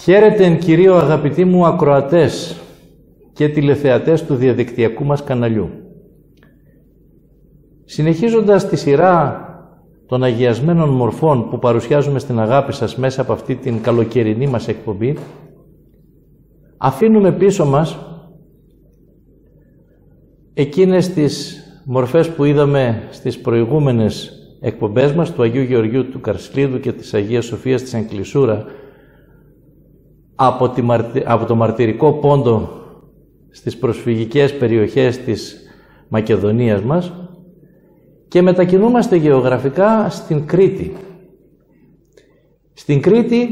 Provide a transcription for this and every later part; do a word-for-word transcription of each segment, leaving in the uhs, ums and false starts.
Χαίρετε εν κυρίω αγαπητοί μου ακροατές και τηλεθεατές του διαδικτυακού μας καναλιού. Συνεχίζοντας τη σειρά των αγιασμένων μορφών που παρουσιάζουμε στην αγάπη σας μέσα από αυτή την καλοκαιρινή μας εκπομπή, αφήνουμε πίσω μας εκείνες τις μορφές που είδαμε στις προηγούμενες εκπομπές μας του Αγίου Γεωργίου του Καρσλίδου και της Αγίας Σοφίας της Εγκλησούρα από, τη μαρτι... από το μαρτυρικό πόντο στις προσφυγικές περιοχές της Μακεδονίας μας και μετακινούμαστε γεωγραφικά στην Κρήτη. Στην Κρήτη,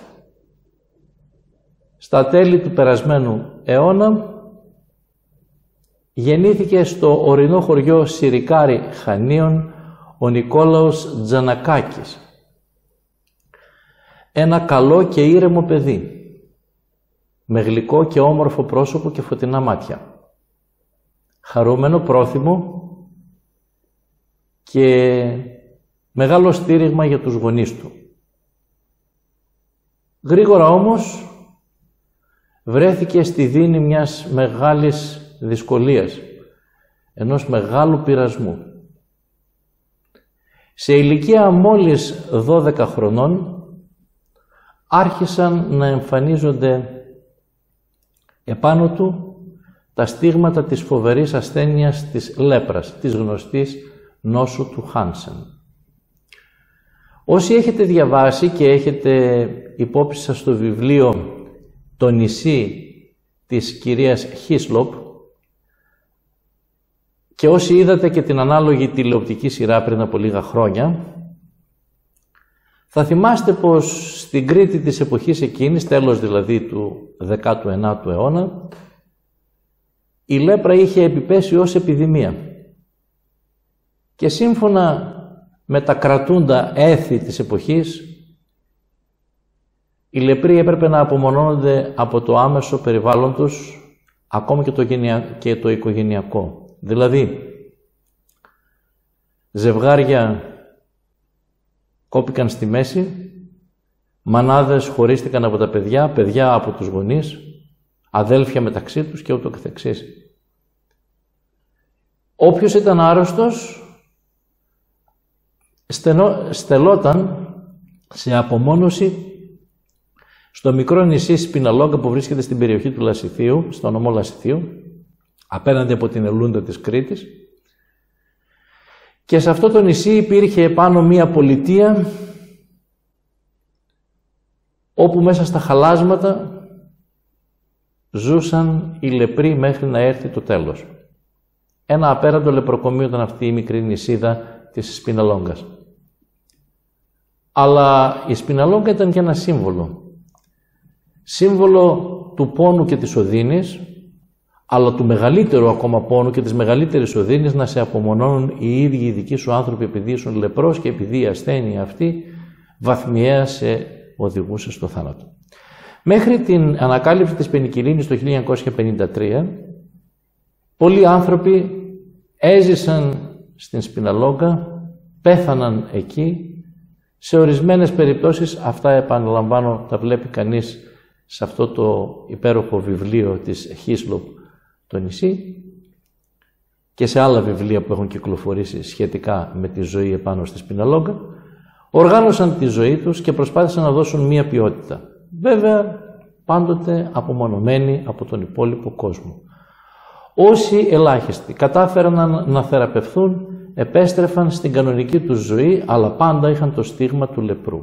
στα τέλη του περασμένου αιώνα, γεννήθηκε στο ορεινό χωριό Συρικάρη Χανίων ο Νικόλαος Τζανακάκης. Ένα καλό και ήρεμο παιδί, με γλυκό και όμορφο πρόσωπο και φωτεινά μάτια. Χαρούμενο, πρόθυμο και μεγάλο στήριγμα για τους γονείς του. Γρήγορα όμως βρέθηκε στη δίνη μιας μεγάλης δυσκολίας, ενός μεγάλου πειρασμού. Σε ηλικία μόλις δώδεκα χρονών άρχισαν να εμφανίζονται επάνω του τα στίγματα της φοβερής ασθένειας της λέπρας, της γνωστής νόσου του Χάνσεν. Όσοι έχετε διαβάσει και έχετε υπόψη σας στο βιβλίο «Το νησί» της κυρίας Χίσλοπ και όσοι είδατε και την ανάλογη τηλεοπτική σειρά πριν από λίγα χρόνια, θα θυμάστε πως στην Κρήτη της εποχής εκείνης, τέλος δηλαδή του δέκατου ενάτου αιώνα, η λέπρα είχε επιπέσει ως επιδημία. Και σύμφωνα με τα κρατούντα έθι της εποχής, οι λεπροί έπρεπε να απομονώνονται από το άμεσο περιβάλλον τους, ακόμα και το, γενια... και το οικογενειακό. Δηλαδή, ζευγάρια κόπηκαν στη μέση, μανάδες χωρίστηκαν από τα παιδιά, παιδιά από τους γονείς, αδέλφια μεταξύ τους και ούτω καθεξής. Όποιος ήταν άρρωστος, στενό, στελόταν σε απομόνωση στο μικρό νησί Σπιναλόγκα που βρίσκεται στην περιοχή του Λασιθίου, στο νομό Λασιθίου, απέναντι από την Ελούντα της Κρήτης. Και σε αυτό το νησί υπήρχε επάνω μία πολιτεία όπου μέσα στα χαλάσματα ζούσαν οι λεπροί μέχρι να έρθει το τέλος. Ένα απέραντο λεπροκομείο ήταν αυτή η μικρή νησίδα της Σπιναλόγκας. Αλλά η Σπιναλόγκα ήταν και ένα σύμβολο. Σύμβολο του πόνου και της οδύνης, αλλά του μεγαλύτερου ακόμα πόνου και της μεγαλύτερης οδύνης να σε απομονώνουν οι ίδιοι οι δικοί σου άνθρωποι επειδή ήσουν λεπρός και επειδή η ασθένεια αυτή βαθμιαία σε οδηγούσε στο θάνατο. Μέχρι την ανακάλυψη της πενικυλίνης το χίλια εννιακόσια πενήντα τρία, πολλοί άνθρωποι έζησαν στην Σπιναλόγκα, πέθαναν εκεί. Σε ορισμένες περιπτώσεις, αυτά επαναλαμβάνω, τα βλέπει κανείς σε αυτό το υπέροχο βιβλίο της Χίσλοπ το νησί και σε άλλα βιβλία που έχουν κυκλοφορήσει σχετικά με τη ζωή επάνω στη Σπιναλόγκα, οργάνωσαν τη ζωή τους και προσπάθησαν να δώσουν μία ποιότητα. Βέβαια, πάντοτε απομονωμένοι από τον υπόλοιπο κόσμο. Όσοι ελάχιστοι κατάφεραν να θεραπευθούν, επέστρεφαν στην κανονική τους ζωή, αλλά πάντα είχαν το στίγμα του λεπρού.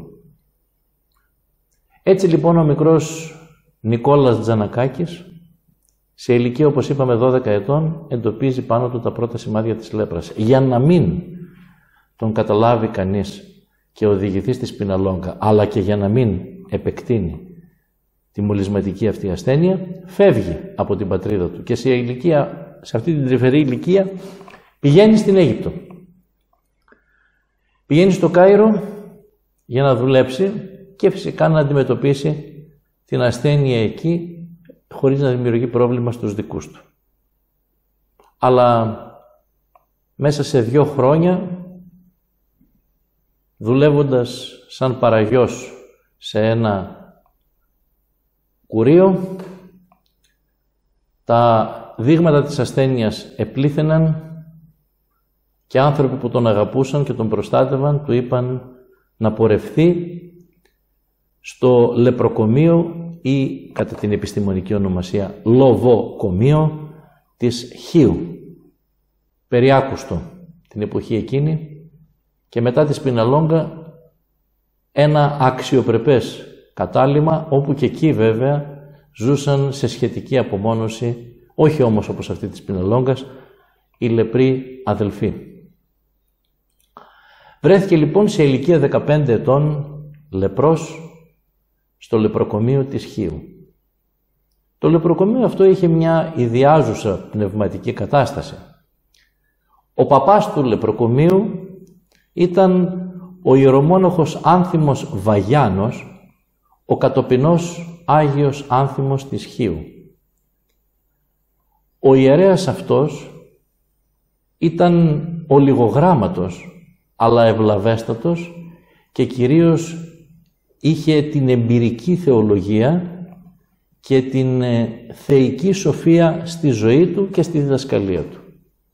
Έτσι λοιπόν ο μικρός Νικόλας Τζανακάκης, σε ηλικία όπως είπαμε δώδεκα ετών, εντοπίζει πάνω του τα πρώτα σημάδια της λέπρας. Για να μην τον καταλάβει κανείς και οδηγηθεί στη Σπιναλόγκα, αλλά και για να μην επεκτείνει τη μολυσματική αυτή ασθένεια, φεύγει από την πατρίδα του και σε, ηλικία, σε αυτή την τρυφερή ηλικία πηγαίνει στην Αίγυπτο. Πηγαίνει στο Κάιρο για να δουλέψει και φυσικά να αντιμετωπίσει την ασθένεια εκεί χωρίς να δημιουργεί πρόβλημα στους δικούς του. Αλλά μέσα σε δύο χρόνια, δουλεύοντας σαν παραγιός σε ένα κουρείο, τα δείγματα της ασθένειας επλήθαιναν και άνθρωποι που τον αγαπούσαν και τον προστάτευαν του είπαν να πορευθεί στο λεπροκομείο ή κατά την επιστημονική ονομασία λοβοκομείο της Χίου. Περιάκουστο την εποχή εκείνη και μετά τη Σπιναλόγκα ένα αξιοπρεπές κατάλημα όπου και εκεί βέβαια ζούσαν σε σχετική απομόνωση, όχι όμως όπως αυτή της Σπιναλόγκας, οι λεπροί αδελφοί. Βρέθηκε λοιπόν σε ηλικία δεκαπέντε ετών λεπρός στο λεπροκομείο της Χίου. Το λεπροκομείο αυτό είχε μια ιδιάζουσα πνευματική κατάσταση. Ο παπάς του λεπροκομείου ήταν ο ιερομόναχος Άνθιμος Βαγιάνος, ο κατοπινός Άγιος Άνθιμος της Χίου. Ο ιερέας αυτός ήταν ολιγογράμματος, αλλά ευλαβέστατος και κυρίως είχε την εμπειρική θεολογία και την ε, θεϊκή σοφία στη ζωή του και στη διδασκαλία του.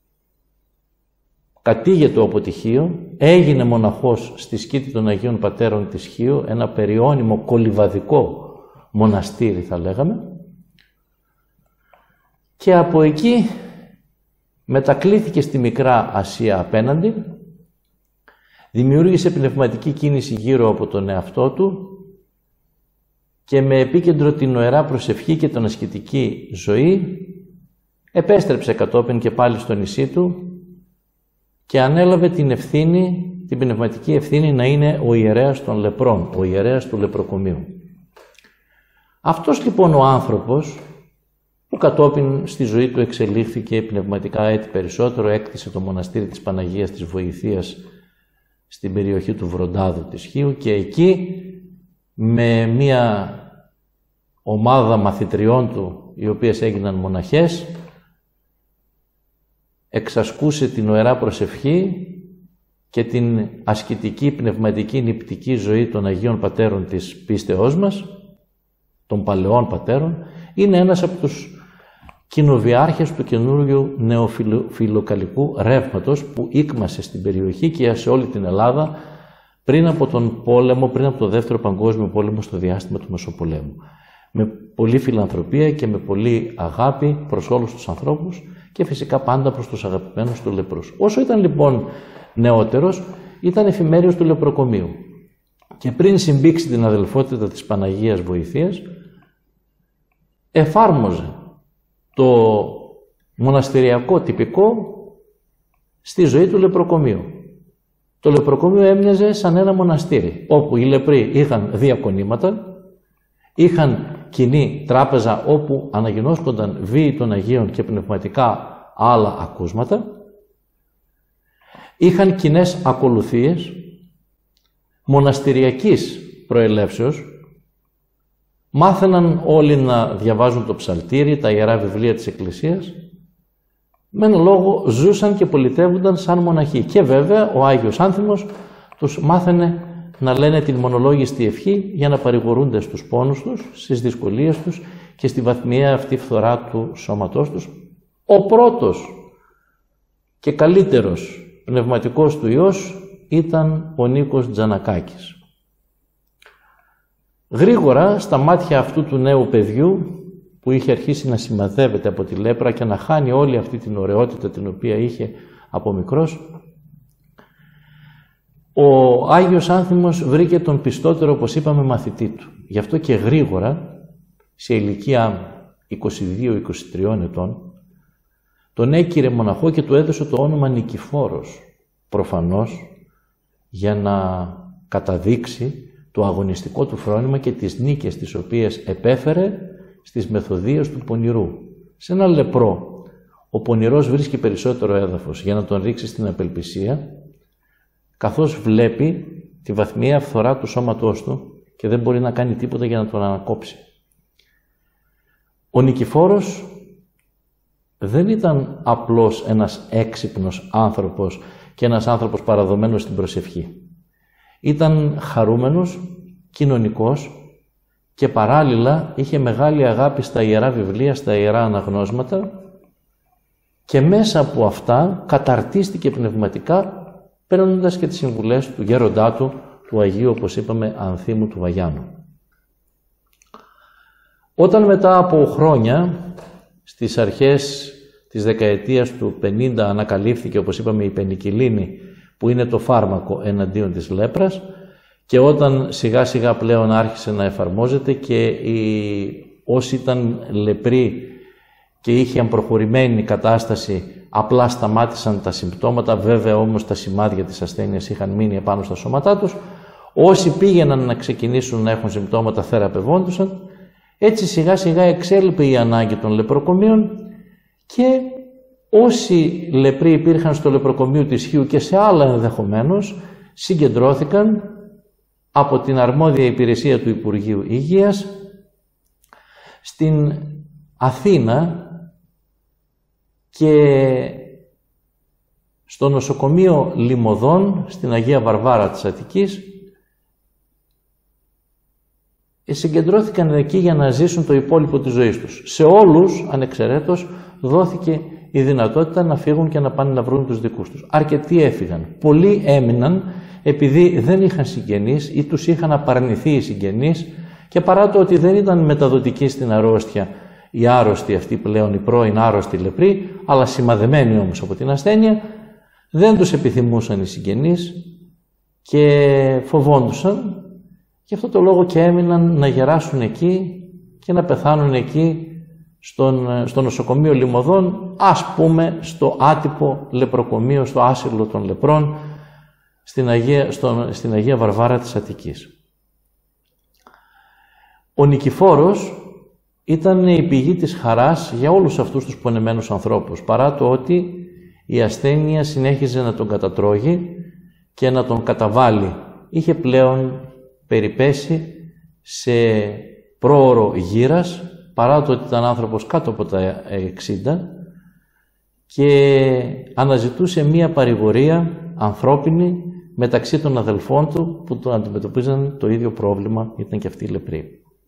Κατήγετο από τη Χίο, έγινε μοναχός στη σκήτη των Αγίων Πατέρων της Χίου, ένα περιώνυμο κολυβαδικό μοναστήρι θα λέγαμε, και από εκεί μετακλήθηκε στη Μικρά Ασία απέναντι, δημιούργησε πνευματική κίνηση γύρω από τον εαυτό του και με επίκεντρο την νοερά προσευχή και την ασκητική ζωή επέστρεψε κατόπιν και πάλι στο νησί του και ανέλαβε την ευθύνη, την πνευματική ευθύνη να είναι ο ιερέας των λεπρών, ο ιερέας του λεπροκομείου. Αυτός λοιπόν ο άνθρωπος που κατόπιν στη ζωή του εξελίχθηκε πνευματικά έτη περισσότερο, έκτισε το μοναστήρι της Παναγίας της Βοηθείας στην περιοχή του Βροντάδου της Χίου και εκεί με μία ομάδα μαθητριών του, οι οποίες έγιναν μοναχές, εξασκούσε την νοερά προσευχή και την ασκητική, πνευματική, νηπτική ζωή των Αγίων Πατέρων της πίστεώς μας, των παλαιών πατέρων. Είναι ένας από τους κοινοβιάρχες του καινούριου νεοφιλοκαλικού ρεύματος που ήκμασε στην περιοχή και σε όλη την Ελλάδα πριν από τον πόλεμο, πριν από το Δεύτερο Παγκόσμιο Πόλεμο στο διάστημα του Μεσοπολέμου. Με πολλή φιλανθρωπία και με πολλή αγάπη προς όλους τους ανθρώπους και φυσικά πάντα προς τους αγαπημένους του λεπρούς. Όσο ήταν λοιπόν νεότερος, ήταν εφημέριος του λεπροκομείου και πριν συμπήξει την αδελφότητα της Παναγίας Βοηθείας, εφάρμοζε το μοναστηριακό τυπικό στη ζωή του λεπροκομείου. Το λεπροκομείο έμοιαζε σαν ένα μοναστήρι, όπου οι λεπροί είχαν διακονήματα, είχαν κοινή τράπεζα όπου αναγινώσκονταν βίοι των Αγίων και πνευματικά άλλα ακούσματα, είχαν κοινές ακολουθίες μοναστηριακής προελεύσεως, μάθαιναν όλοι να διαβάζουν το ψαλτήρι, τα ιερά βιβλία της Εκκλησίας, με έναν λόγο ζούσαν και πολιτεύονταν σαν μοναχοί. Και βέβαια ο Άγιος Άνθιμος τους μάθαινε να λένε την μονολόγιστη ευχή για να παρηγορούνται στους πόνους τους, στις δυσκολίες τους και στη βαθμιαία αυτή φθορά του σώματός τους. Ο πρώτος και καλύτερος πνευματικός του Υιός ήταν ο Νίκος Τζανακάκης. Γρήγορα στα μάτια αυτού του νέου παιδιού που είχε αρχίσει να σημαδεύεται από τη λέπρα και να χάνει όλη αυτή την ωραιότητα την οποία είχε από μικρός, ο Άγιος Άνθιμος βρήκε τον πιστότερο, όπως είπαμε, μαθητή του. Γι' αυτό και γρήγορα, σε ηλικία είκοσι δύο είκοσι τρία ετών, τον έκυρε μοναχό και του έδωσε το όνομα Νικηφόρος, προφανώς για να καταδείξει το αγωνιστικό του φρόνημα και τις νίκες τις οποίες επέφερε στις μεθοδίες του πονηρού. Σε ένα λεπρό, ο πονηρός βρίσκει περισσότερο έδαφος για να τον ρίξει στην απελπισία, καθώς βλέπει τη βαθμιαία φθορά του σώματός του και δεν μπορεί να κάνει τίποτα για να τον ανακόψει. Ο Νικηφόρος δεν ήταν απλώς ένας έξυπνος άνθρωπος και ένας άνθρωπος παραδομένος στην προσευχή. Ήταν χαρούμενος, κοινωνικός και παράλληλα είχε μεγάλη αγάπη στα Ιερά Βιβλία, στα Ιερά Αναγνώσματα και μέσα από αυτά καταρτίστηκε πνευματικά παίρνοντας και τις συμβουλές του γέροντά του, του Αγίου, όπως είπαμε, Ανθίμου του Βαγιάννου. Όταν μετά από χρόνια, στις αρχές της δεκαετίας του πενήντα, ανακαλύφθηκε, όπως είπαμε, η πενικυλίνη, που είναι το φάρμακο εναντίον της λέπρας, και όταν σιγά σιγά πλέον άρχισε να εφαρμόζεται και οι, όσοι ήταν λεπροί και είχαν προχωρημένη κατάσταση απλά σταμάτησαν τα συμπτώματα, βέβαια όμως τα σημάδια της ασθένειας είχαν μείνει επάνω στα σώματά τους, όσοι πήγαιναν να ξεκινήσουν να έχουν συμπτώματα θεραπευόντουσαν, έτσι σιγά σιγά εξέλιπε η ανάγκη των λεπροκομείων και όσοι λεπροί υπήρχαν στο λεπροκομείο της Χίου και σε άλλα ενδεχομένως συγκεντρώθηκαν από την αρμόδια υπηρεσία του Υπουργείου Υγείας στην Αθήνα και στο νοσοκομείο Λιμωδών στην Αγία Βαρβάρα της Αττικής συγκεντρώθηκαν εκεί για να ζήσουν το υπόλοιπο της ζωής τους. Σε όλους, ανεξαιρέτως, δόθηκε η δυνατότητα να φύγουν και να πάνε να βρουν τους δικούς τους. Αρκετοί έφυγαν. Πολλοί έμειναν επειδή δεν είχαν συγγενείς ή τους είχαν απαρνηθεί οι συγγενείς και παρά το ότι δεν ήταν μεταδοτικοί στην αρρώστια οι άρρωστοι αυτοί πλέον, οι πρώην άρρωστοι λεπροί, αλλά σημαδεμένοι όμως από την ασθένεια, δεν τους επιθυμούσαν οι συγγενείς και φοβόντουσαν. Γι' αυτό το λόγο και έμειναν να γεράσουν εκεί και να πεθάνουν εκεί στον, στο νοσοκομείο Λιμωδών, ας πούμε στο άτυπο λεπροκομείο, στο άσυλο των λεπρών, στην Αγία, στον, στην Αγία Βαρβάρα της Αττικής. Ο Νικηφόρος ήταν η πηγή της χαράς για όλους αυτούς τους πονεμένους ανθρώπους, παρά το ότι η ασθένεια συνέχιζε να τον κατατρώγει και να τον καταβάλει. Είχε πλέον περιπέσει σε πρόωρο γύρας, παρά το ότι ήταν άνθρωπος κάτω από τα εξήντα και αναζητούσε μία παρηγορία ανθρώπινη μεταξύ των αδελφών του που τον αντιμετωπίζαν το ίδιο πρόβλημα, ήταν και αυτοί οι λεπροί.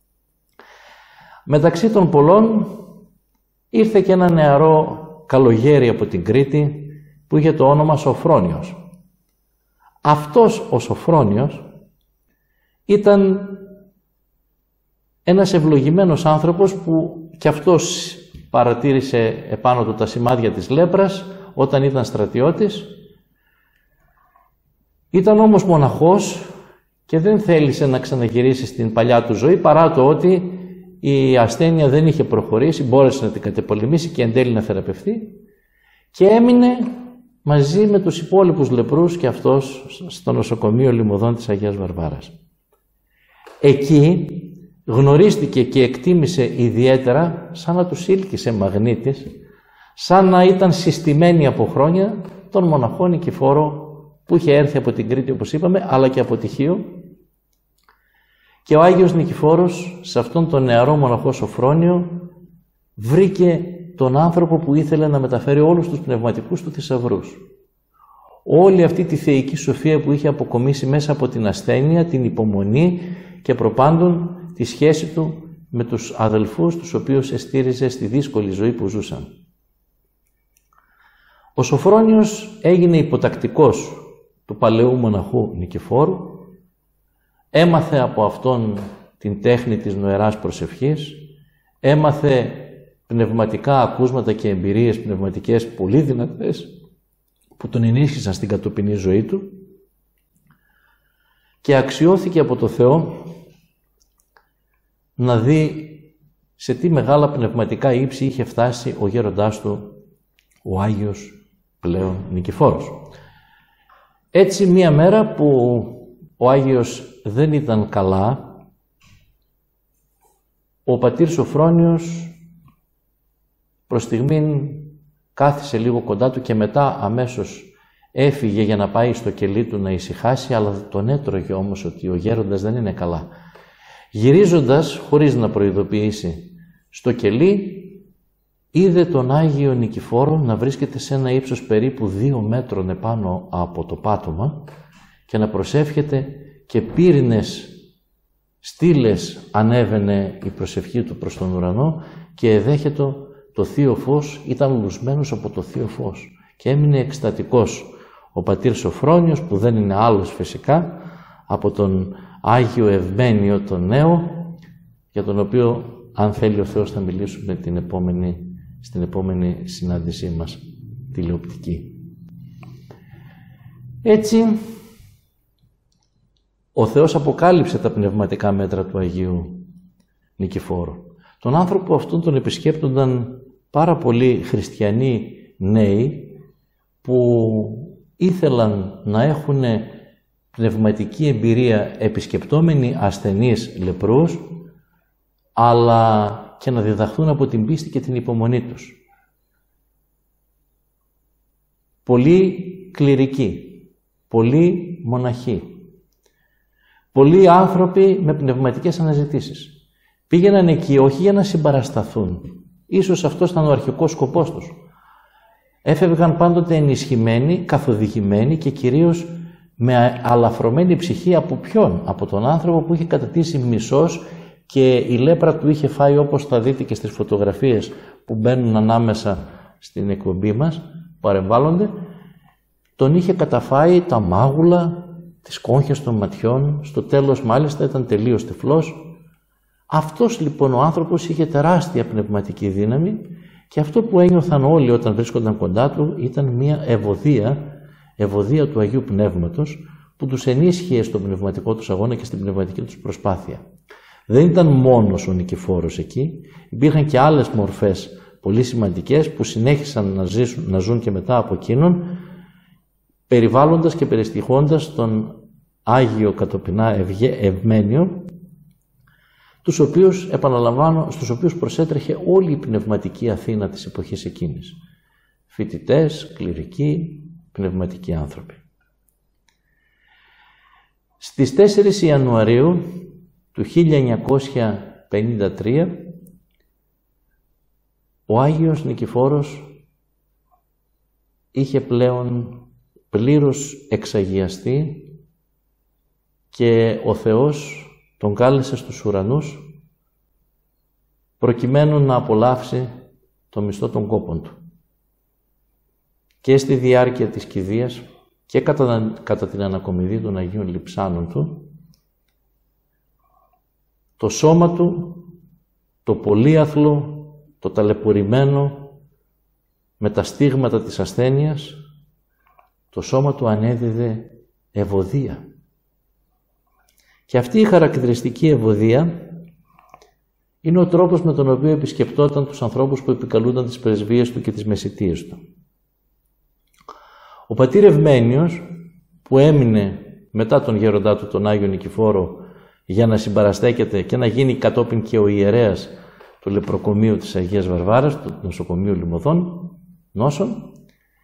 Μεταξύ των πολλών ήρθε και ένα νεαρό καλογέρι από την Κρήτη που είχε το όνομα Σοφρόνιος. Αυτός ο Σοφρόνιος ήταν ένας ευλογημένος άνθρωπος που κι αυτός παρατήρησε επάνω του τα σημάδια της λέπρας όταν ήταν στρατιώτης. Ήταν όμως μοναχός και δεν θέλησε να ξαναγυρίσει στην παλιά του ζωή, παρά το ότι η ασθένεια δεν είχε προχωρήσει, μπόρεσε να την κατεπολεμήσει και εν τέλει να θεραπευτεί και έμεινε μαζί με τους υπόλοιπους λεπρούς και αυτός στο νοσοκομείο Λιμωδών της Αγίας Βαρβάρας. Εκεί γνωρίστηκε και εκτίμησε ιδιαίτερα, σαν να τους ήλκησε μαγνήτης, σαν να ήταν συστημένη από χρόνια, τον μοναχό Νικηφόρο που είχε έρθει από την Κρήτη, όπως είπαμε, αλλά και από τη Χίο. Και ο Άγιος Νικηφόρος, σε αυτόν τον νεαρό μοναχό Σοφρόνιο, βρήκε τον άνθρωπο που ήθελε να μεταφέρει όλους τους πνευματικούς του θησαυρούς. Όλη αυτή τη θεϊκή σοφία που είχε αποκομίσει μέσα από την ασθένεια, την υπομονή και προπάντων τη σχέση του με τους αδελφούς τους οποίους εστήριζε στη δύσκολη ζωή που ζούσαν. Ο Σοφρόνιος έγινε υποτακτικός του παλαιού μοναχού Νικηφόρου, έμαθε από αυτόν την τέχνη της νοεράς προσευχής, έμαθε πνευματικά ακούσματα και εμπειρίες πνευματικές πολύ δυνατές που τον ενίσχυσαν στην κατοπινή ζωή του και αξιώθηκε από το Θεό να δει σε τι μεγάλα πνευματικά ύψη είχε φτάσει ο γέροντάς του, ο Άγιος πλέον Νικηφόρος. Έτσι μία μέρα που ο Άγιος δεν ήταν καλά, ο πατήρ Σοφρόνιος προς στιγμήν κάθισε λίγο κοντά του και μετά αμέσως έφυγε για να πάει στο κελί του να ησυχάσει, αλλά τον έτρωγε όμως ότι ο γέροντας δεν είναι καλά. Γυρίζοντας, χωρίς να προειδοποιήσει, στο κελί, είδε τον Άγιο Νικηφόρο να βρίσκεται σε ένα ύψος περίπου δύο μέτρων επάνω από το πάτωμα και να προσεύχεται και πύρινες στήλες ανέβαινε η προσευχή του προς τον ουρανό και εδέχεται το Θείο Φως, ήταν λουσμένος από το Θείο Φως και έμεινε εκστατικός ο πατήρ Σοφρόνιος, που δεν είναι άλλος φυσικά από τον Άγιο Ευμένιο τον Νέο, για τον οποίο, αν θέλει ο Θεός, θα μιλήσουμε την επόμενη, στην επόμενη συνάντησή μας τηλεοπτική. Έτσι, ο Θεός αποκάλυψε τα πνευματικά μέτρα του Αγίου Νικηφόρου. Τον άνθρωπο αυτόν τον επισκέπτονταν πάρα πολλοί χριστιανοί νέοι που ήθελαν να έχουν πνευματική εμπειρία επισκεπτόμενοι ασθενείς λεπρούς, αλλά και να διδαχθούν από την πίστη και την υπομονή τους. Πολλοί κληρικοί, πολλοί μοναχοί, πολλοί άνθρωποι με πνευματικές αναζητήσεις πήγαιναν εκεί όχι για να συμπαρασταθούν. Ίσως αυτός ήταν ο αρχικός σκοπός τους. Έφευγαν πάντοτε ενισχυμένοι, καθοδηγημένοι και κυρίως με αλαφρωμένη ψυχή από ποιον? Από τον άνθρωπο που είχε κατατήσει μισός και η λέπρα του είχε φάει, όπως θα δείτε και στις φωτογραφίες που μπαίνουν ανάμεσα στην εκπομπή μας, παρεμβάλλονται, τον είχε καταφάει τα μάγουλα, τις κόγχες των ματιών, στο τέλος μάλιστα ήταν τελείως τυφλός. Αυτός λοιπόν ο άνθρωπος είχε τεράστια πνευματική δύναμη και αυτό που ένιωθαν όλοι όταν βρίσκονταν κοντά του ήταν μια ευωδία, ευωδία του Αγίου Πνεύματος, που τους ενίσχυε στον πνευματικό τους αγώνα και στην πνευματική τους προσπάθεια. Δεν ήταν μόνος ο Νικηφόρος εκεί, υπήρχαν και άλλες μορφές πολύ σημαντικές που συνέχισαν να, ζήσουν, να ζουν και μετά από εκείνον, περιβάλλοντας και περιστοιχώντας τον Άγιο Κατοπινά Ευγε, Ευμένιο, τους οποίους, επαναλαμβάνω, στους οποίους προσέτρεχε όλη η πνευματική Αθήνα της εποχής εκείνης. Φοιτητές, κληρικοί, πνευματικοί άνθρωποι. Στις τέσσερις Ιανουαρίου του χίλια εννιακόσια πενήντα τρία ο Άγιος Νικηφόρος είχε πλέον πλήρως εξαγιαστεί και ο Θεός τον κάλεσε στους ουρανούς προκειμένου να απολαύσει το μισθό των κόπων του. Και στη διάρκεια της κηδείας και κατά, κατά την ανακομιδή των Αγίων Λειψάνων του, το σώμα του, το πολύαθλο, το ταλαιπωρημένο με τα στίγματα της ασθένειας, το σώμα του ανέδιδε ευωδία. Και αυτή η χαρακτηριστική ευωδία είναι ο τρόπος με τον οποίο επισκεπτόταν τους ανθρώπους που επικαλούνταν τις πρεσβείες του και τις μεσητείες του. Ο πατήρ Ευμένιος, που έμεινε μετά τον γέροντά του τον Άγιο Νικηφόρο για να συμπαραστέκεται και να γίνει κατόπιν και ο ιερέας του λεπροκομείου της Αγίας Βαρβάρας, του νοσοκομείου Λιμωδών Νόσων,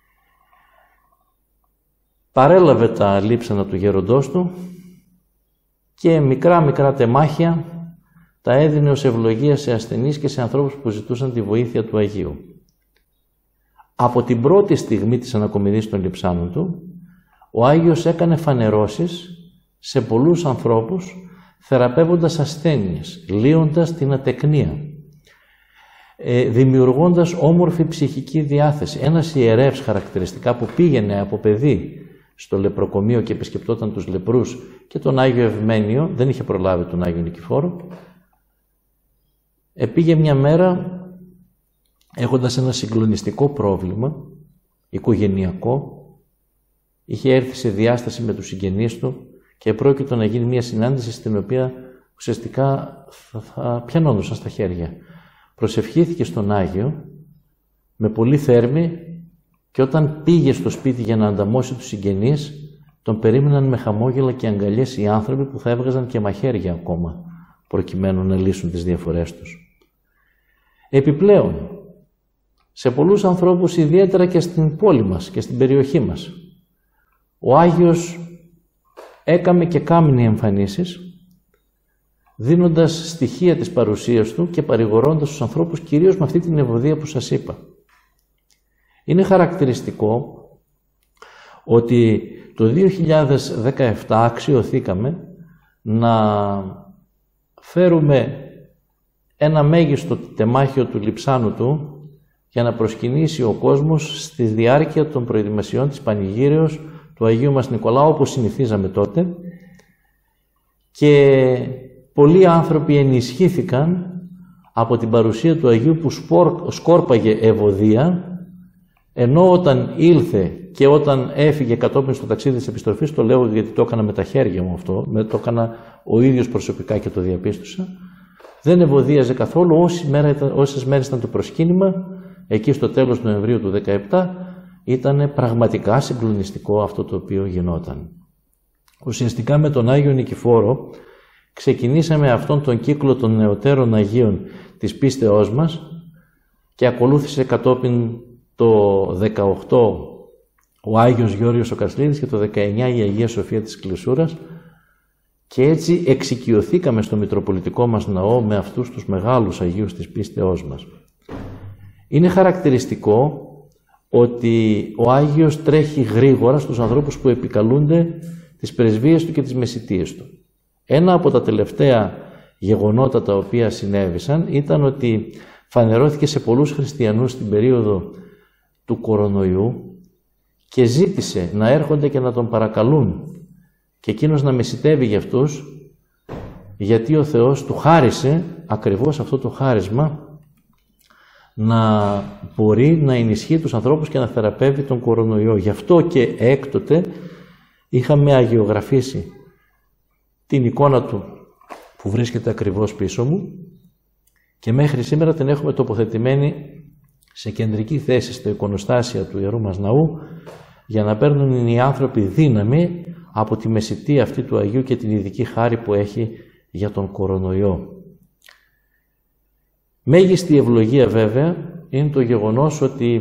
παρέλαβε τα λείψανα του γέροντός του και μικρά μικρά τεμάχια τα έδινε ως ευλογία σε ασθενείς και σε ανθρώπους που ζητούσαν τη βοήθεια του Αγίου. Από την πρώτη στιγμή της ανακομιδής των λειψάνων του, ο Άγιος έκανε φανερώσεις σε πολλούς ανθρώπους, θεραπεύοντας ασθένειες, λύοντας την ατεκνία, ε, δημιουργώντας όμορφη ψυχική διάθεση. Ένας ιερεύς χαρακτηριστικά που πήγαινε από παιδί στο λεπροκομείο και επισκεπτόταν τους λεπρούς και τον Άγιο Ευμένιο, δεν είχε προλάβει τον Άγιο Νικηφόρο, επήγε μια μέρα έχοντας ένα συγκλονιστικό πρόβλημα, οικογενειακό, είχε έρθει σε διάσταση με τους συγγενείς του και πρόκειτο να γίνει μια συνάντηση στην οποία ουσιαστικά θα, θα πιανόντουσαν στα χέρια. Προσευχήθηκε στον Άγιο με πολύ θέρμη και όταν πήγε στο σπίτι για να ανταμώσει τους συγγενείς, τον περίμεναν με χαμόγελα και αγκαλιές οι άνθρωποι που θα έβγαζαν και μαχαίρια ακόμα προκειμένου να λύσουν τις διαφορές τους. Επιπλέον, σε πολλούς ανθρώπους, ιδιαίτερα και στην πόλη μας και στην περιοχή μας, ο Άγιος έκαμε και κάμνει εμφανίσεις, δίνοντας στοιχεία της παρουσίας του και παρηγορώντας τους ανθρώπους κυρίως με αυτή την ευωδία που σας είπα. Είναι χαρακτηριστικό ότι το δύο χιλιάδες δεκαεπτά αξιωθήκαμε να φέρουμε ένα μέγιστο τεμάχιο του λειψάνου του για να προσκυνήσει ο κόσμος στη διάρκεια των προετοιμασιών της πανηγύρεως του Αγίου μας Νικολάου, όπως συνηθίζαμε τότε, και πολλοί άνθρωποι ενισχύθηκαν από την παρουσία του Αγίου που σκόρπαγε ευωδία, ενώ όταν ήλθε και όταν έφυγε κατόπιν στο ταξίδι της επιστροφής, το λέω γιατί το έκανα με τα χέρια μου αυτό, το έκανα ο ίδιος προσωπικά και το διαπίστωσα, δεν ευωδίαζε καθόλου. Όσες μέρες, όσες μέρες ήταν το προσκύνημα, εκεί στο τέλος του Νοεμβρίου του δεκαεπτά, ήταν πραγματικά συγκλονιστικό αυτό το οποίο γινόταν. Ουσιαστικά με τον Άγιο Νικηφόρο ξεκινήσαμε αυτόν τον κύκλο των νεωτέρων Αγίων της πίστεώς μας και ακολούθησε κατόπιν το δεκαοκτώ ο Άγιος Γεώργιος ο Κασλίδης και το δεκαεννιά η Αγία Σοφία της Κλεισούρας, και έτσι εξοικειωθήκαμε στο Μητροπολιτικό μας ναό με αυτούς τους μεγάλους Αγίους της πίστεώς μας. Είναι χαρακτηριστικό ότι ο Άγιος τρέχει γρήγορα στους ανθρώπους που επικαλούνται τις πρεσβείες του και τις μεσιτείες του. Ένα από τα τελευταία γεγονότα τα οποία συνέβησαν ήταν ότι φανερώθηκε σε πολλούς χριστιανούς στην περίοδο του κορονοϊού και ζήτησε να έρχονται και να τον παρακαλούν και εκείνος να μεσιτεύει για αυτούς, γιατί ο Θεός του χάρισε ακριβώς αυτό το χάρισμα να μπορεί να ενισχύει τους ανθρώπους και να θεραπεύει τον κορονοϊό. Γι' αυτό και έκτοτε είχαμε αγιογραφήσει την εικόνα του που βρίσκεται ακριβώς πίσω μου και μέχρι σήμερα την έχουμε τοποθετημένη σε κεντρική θέση στο εικονοστάσια του Ιερού μας Ναού, για να παίρνουν οι άνθρωποι δύναμη από τη μεσιτεία αυτή του Αγίου και την ειδική χάρη που έχει για τον κορονοϊό. Μέγιστη ευλογία βέβαια είναι το γεγονός ότι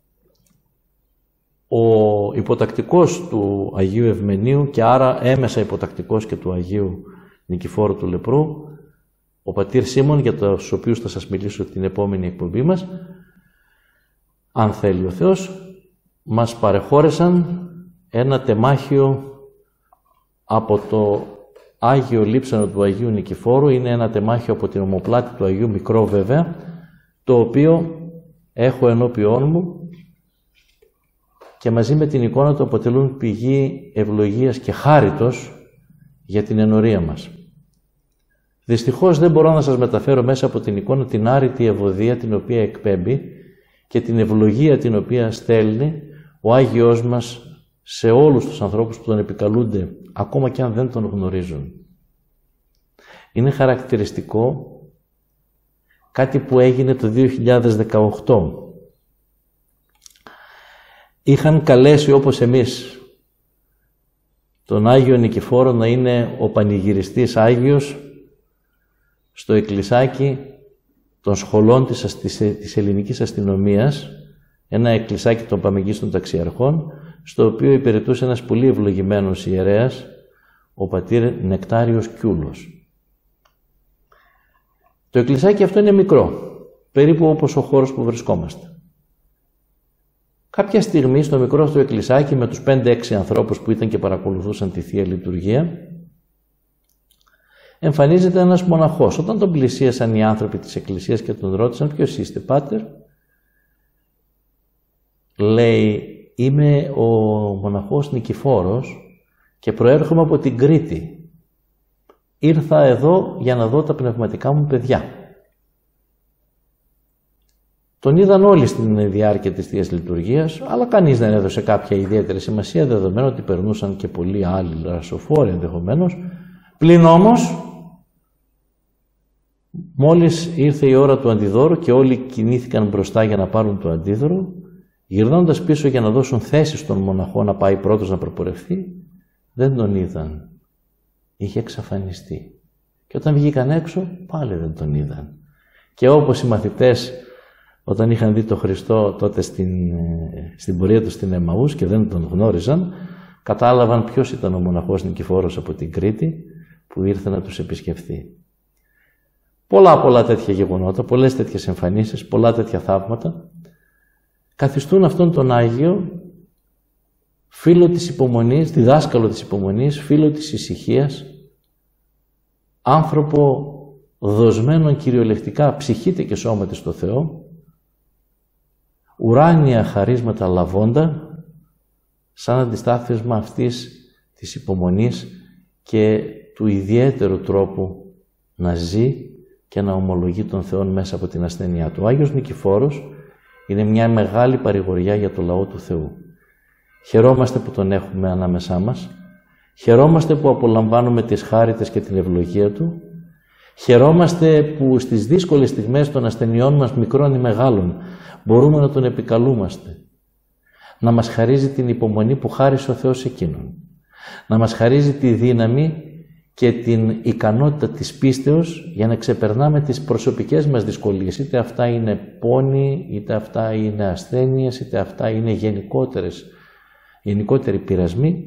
ο υποτακτικός του Αγίου Ευμενίου και άρα έμεσα υποτακτικός και του Αγίου Νικηφόρου του Λεπρού, ο πατήρ Σίμων, για τους οποίους θα σας μιλήσω την επόμενη εκπομπή μας, αν θέλει ο Θεός, μας παρεχώρεσαν ένα τεμάχιο από το Άγιο Λείψανο του Αγίου Νικηφόρου. Είναι ένα τεμάχιο από την ομοπλάτη του Αγίου, μικρό βέβαια, το οποίο έχω ενώπιόν μου και μαζί με την εικόνα του αποτελούν πηγή ευλογίας και χάριτος για την ενορία μας. Δυστυχώς δεν μπορώ να σας μεταφέρω μέσα από την εικόνα την άρρητη ευωδία την οποία εκπέμπει και την ευλογία την οποία στέλνει ο Άγιος μας σε όλους τους ανθρώπους που τον επικαλούνται, ακόμα και αν δεν τον γνωρίζουν. Είναι χαρακτηριστικό κάτι που έγινε το δύο χιλιάδες δεκαοκτώ. Είχαν καλέσει, όπως εμείς, τον Άγιο Νικηφόρο να είναι ο πανηγυριστής Άγιος στο εκκλησάκι των σχολών της, της, της ελληνικής αστυνομίας, ένα εκκλησάκι των Παμεγγίστων Ταξιαρχών, στο οποίο υπηρετούσε ένας πολύ ευλογημένος ιερέας, ο πατήρ Νεκτάριος Κιούλος. Το εκκλησάκι αυτό είναι μικρό, περίπου όπως ο χώρος που βρισκόμαστε. Κάποια στιγμή στο μικρό αυτό εκκλησάκι, με τους πέντε έξι ανθρώπους που ήταν και παρακολουθούσαν τη Θεία Λειτουργία, εμφανίζεται ένας μοναχός. Όταν τον πλησίασαν οι άνθρωποι της εκκλησίας και τον ρώτησαν «Ποιος είστε, πάτερ?», λέει «Είμαι ο μοναχός Νικηφόρος και προέρχομαι από την Κρήτη. Ήρθα εδώ για να δω τα πνευματικά μου παιδιά». Τον είδαν όλοι στην διάρκεια της Θείας Λειτουργίας, αλλά κανείς δεν έδωσε κάποια ιδιαίτερη σημασία, δεδομένου ότι περνούσαν και πολλοί άλλοι ρασοφόροι ενδεχομένως. Πλην όμως, μόλις ήρθε η ώρα του αντιδώρου και όλοι κινήθηκαν μπροστά για να πάρουν το αντίδωρο, γυρνώντας πίσω για να δώσουν θέση στον μοναχό να πάει πρώτος να προπορευθεί, δεν τον είδαν. Είχε εξαφανιστεί. Και όταν βγήκαν έξω, πάλι δεν τον είδαν. Και όπως οι μαθητές, όταν είχαν δει τον Χριστό τότε στην, στην πορεία του στην Εμαούς και δεν τον γνώριζαν, κατάλαβαν ποιος ήταν ο μοναχός Νικηφόρος από την Κρήτη που ήρθε να τους επισκεφθεί. Πολλά πολλά τέτοια γεγονότα, πολλές τέτοιες εμφανίσεις, πολλά τέτοια θαύματα καθιστούν αυτόν τον Άγιο φίλο της υπομονής, διδάσκαλο της υπομονής, φίλο της ησυχίας, άνθρωπο δοσμένων κυριολεκτικά ψυχήτε και σώματι στο Θεό, ουράνια χαρίσματα λαβώντα, σαν αντιστάθμισμα αυτής της υπομονής και του ιδιαίτερου τρόπου να ζει και να ομολογεί τον Θεό μέσα από την ασθένειά του. Ο Άγιος Νικηφόρος είναι μια μεγάλη παρηγοριά για το λαό του Θεού. Χαιρόμαστε που τον έχουμε ανάμεσά μας, χαιρόμαστε που απολαμβάνουμε τις χάριτες και την ευλογία του, χαιρόμαστε που στις δύσκολες στιγμές των ασθενειών μας, μικρών ή μεγάλων, μπορούμε να τον επικαλούμαστε, να μας χαρίζει την υπομονή που χάρισε ο Θεός εκείνον, να μας χαρίζει τη δύναμη και την ικανότητα της πίστεως για να ξεπερνάμε τις προσωπικές μας δυσκολίες, είτε αυτά είναι πόνοι, είτε αυτά είναι ασθένειες, είτε αυτά είναι γενικότερες, γενικότεροι πειρασμοί,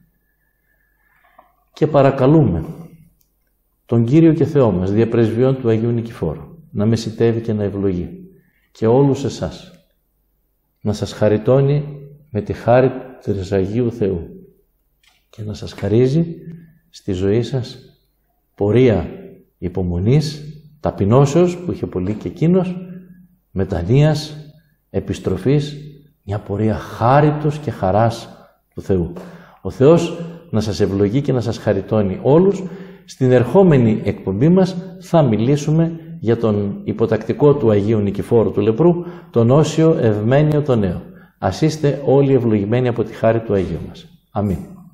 και παρακαλούμε τον Κύριο και Θεό μας, διαπρεσβειών του Αγίου Νικηφόρου, να μεσιτεύει και να ευλογεί και όλους εσάς, να σας χαριτώνει με τη χάρη της Αγίου Θεού και να σας χαρίζει στη ζωή σας πορεία υπομονής, ταπεινώσεως που είχε πολύ και εκείνος, μετανοίας, επιστροφής, μια πορεία χάριτος και χαράς του Θεού. Ο Θεός να σας ευλογεί και να σας χαριτώνει όλους. Στην ερχόμενη εκπομπή μας θα μιλήσουμε για τον υποτακτικό του Αγίου Νικηφόρου του Λεπρού, τον Όσιο Ευμένιο τον Νέο. Ας είστε όλοι ευλογημένοι από τη χάρη του Αγίου μας. Αμήν.